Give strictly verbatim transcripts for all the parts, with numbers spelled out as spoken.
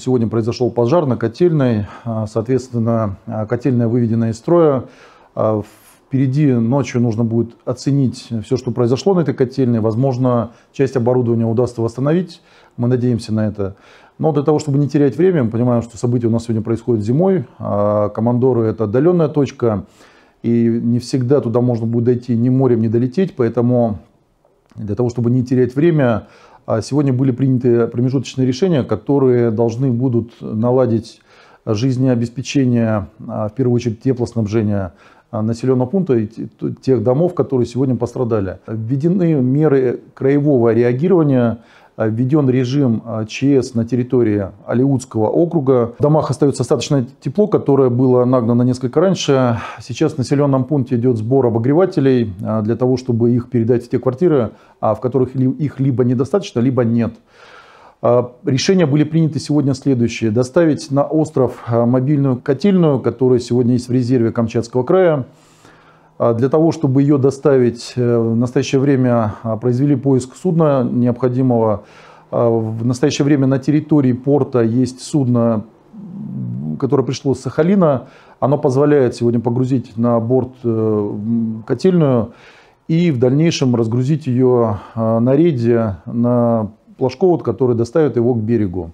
сегодня произошел пожар на котельной, соответственно, котельная выведена из строя. Впереди ночью нужно будет оценить все, что произошло на этой котельной. Возможно, часть оборудования удастся восстановить, мы надеемся на это. Но для того, чтобы не терять время, мы понимаем, что события у нас сегодня происходят зимой. Командоры – это отдаленная точка, и не всегда туда можно будет дойти ни морем, ни долететь. Поэтому для того, чтобы не терять время, сегодня были приняты промежуточные решения, которые должны будут наладить жизнеобеспечение, в первую очередь теплоснабжения населенного пункта и тех домов, которые сегодня пострадали. Введены меры краевого реагирования, введен режим ЧС на территории Алиутского округа. В домах остается достаточно тепло, которое было нагнано несколько раньше. Сейчас в населенном пункте идет сбор обогревателей для того, чтобы их передать в те квартиры, в которых их либо недостаточно, либо нет. Решения были приняты сегодня следующие. Доставить на остров мобильную котельную, которая сегодня есть в резерве Камчатского края. Для того, чтобы ее доставить, в настоящее время произвели поиск судна необходимого. В настоящее время на территории порта есть судно, которое пришло с Сахалина. Оно позволяет сегодня погрузить на борт котельную и в дальнейшем разгрузить ее на рейде, на плажковод, который доставит его к берегу.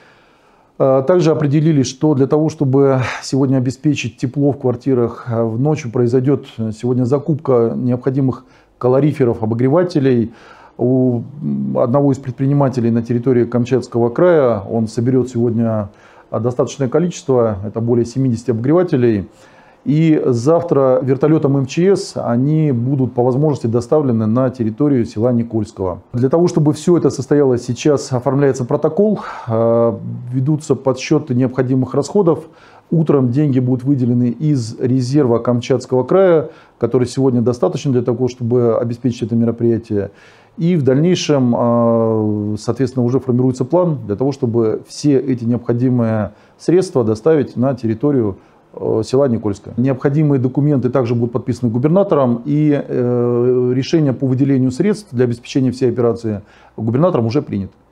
Также определили, что для того, чтобы сегодня обеспечить тепло в квартирах, ночью произойдет сегодня закупка необходимых калориферов, обогревателей. У одного из предпринимателей на территории Камчатского края он соберет сегодня достаточное количество, это более семидесяти обогревателей. И завтра вертолетом эм че эс они будут по возможности доставлены на территорию села Никольского. Для того, чтобы все это состоялось, сейчас оформляется протокол, ведутся подсчеты необходимых расходов. Утром деньги будут выделены из резерва Камчатского края, который сегодня достаточно для того, чтобы обеспечить это мероприятие. И в дальнейшем, соответственно, уже формируется план для того, чтобы все эти необходимые средства доставить на территорию села Никольское. Необходимые документы также будут подписаны губернатором, и э, решение по выделению средств для обеспечения всей операции губернатором уже принято.